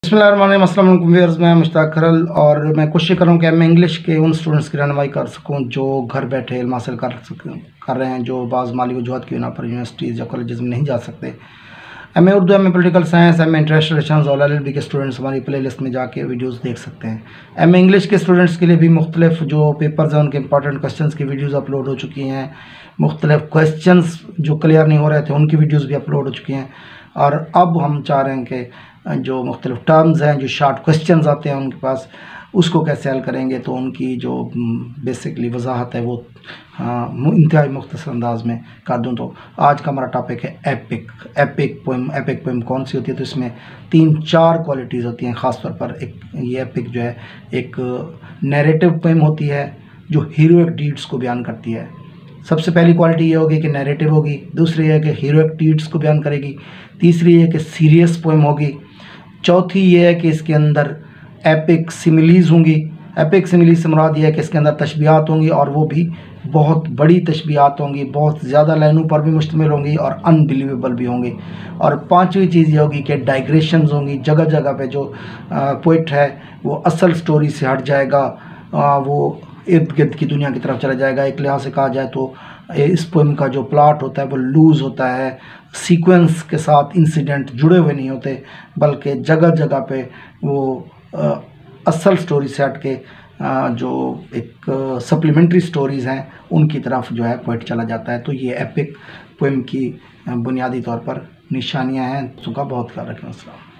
बिस्मिल्लाहिर्रहमानिर्रहीम, अस्सलाम वालेकुम व्यूअर्स। मैं मुश्ताक खरल और मैं कोशिश कर रहा हूँ कि मैं इंग्लिश के उन स्टूडेंट्स की रहनुमाई कर सकूँ जो घर बैठे इल्म हासिल कर रहे हैं, जो बाज़ माली वजूहत की बिना पर यूनिवर्सिटीज़ या कॉलेजेस में नहीं जा सकते। M A Urdu, M A political science, M A international relations और LLB के स्टूडेंट्स हमारी प्ले लिस्ट में जाके वीडियोज़ देख सकते हैं। एम ए इंग्लिश के स्टूडेंट्स के लिए भी मुख्तलिफ जो पेपर्स हैं उनके इंपॉर्टेंट क्वेश्चन की वीडियोज़ अपलोड हो चुकी हैं। मुख्तलिफ क्वेश्चन जो क्लियर नहीं हो रहे थे उनकी वीडियोज़ भी अपलोड हो चुकी हैं। और अब हम चाह रहे हैं कि जो मुख्तलिफ टर्म्स हैं, जो शार्ट क्वेश्चंस आते हैं उनके पास, उसको कैसे हल करेंगे। तो उनकी जो बेसिकली वजाहत है वो इंतहाई मुख्तसर अंदाज में कर दूँ। तो आज का हमारा टॉपिक है एपिक पोएम। एपिक पोएम कौन सी होती है? तो इसमें 3-4 क्वालिटीज़ होती हैं। ख़ास तौर पर ये एपिक जो है एक नैरेटिव पोएम होती है जो हीरोइक डीड्स को बयान करती है। सबसे पहली क्वालिटी ये होगी कि नैरेटिव होगी, दूसरी है कि हीरोइक डीड्स को बयान करेगी, तीसरी है कि सीरियस पोएम होगी, चौथी ये है कि इसके अंदर एपिक सिमिलीज़ होंगी। एपिक सिमिलीज़ से मुराद ये है कि इसके अंदर तशबीहात होंगी और वो भी बहुत बड़ी तशबीहात होंगी, बहुत ज़्यादा लाइनों पर भी मुश्तमिल होंगी और अनबिलीवेबल भी होंगी। और पांचवी चीज़ ये होगी कि डाइग्रेशंस होंगी। जगह जगह पे जो पोइट है वो असल स्टोरी से हट जाएगा, वो इर्द गिर्द की दुनिया की तरफ चला जाएगा। एक लिहाज से कहा जाए तो इस पोएम का जो प्लॉट होता है वो लूज़ होता है, सीक्वेंस के साथ इंसिडेंट जुड़े हुए नहीं होते, बल्कि जगह जगह पे वो असल स्टोरी से हट के जो एक सप्लीमेंट्री स्टोरीज़ हैं उनकी तरफ जो है पोइट चला जाता है। तो ये एपिक पोएम की बुनियादी तौर पर निशानियां हैं। उसका बहुत ख्याल रखें। अस्सलाम।